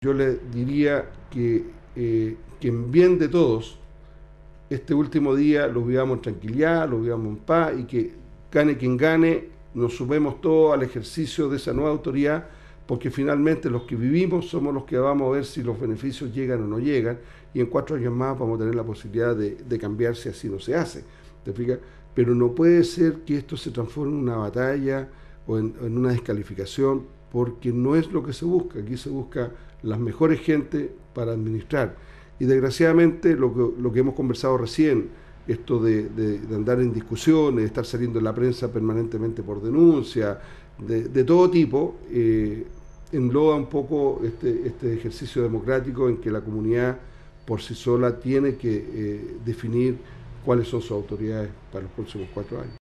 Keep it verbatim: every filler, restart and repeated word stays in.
Yo le diría que, eh, que en bien de todos, este último día lo vivamos en tranquilidad, lo vivamos en paz y que gane quien gane, nos sumemos todos al ejercicio de esa nueva autoridad, porque finalmente los que vivimos somos los que vamos a ver si los beneficios llegan o no llegan, y en cuatro años más vamos a tener la posibilidad de, de cambiar si así no se hace. ¿Te fijas? Pero no puede ser que esto se transforme en una batalla o en, en una descalificación, porque no es lo que se busca. Aquí se busca las mejores gentes para administrar. Y desgraciadamente lo que, lo que hemos conversado recién, esto de, de, de andar en discusiones, de estar saliendo en la prensa permanentemente por denuncia, de, de todo tipo, eh, enloda un poco este, este ejercicio democrático en que la comunidad por sí sola tiene que eh, definir cuáles son sus autoridades para los próximos cuatro años.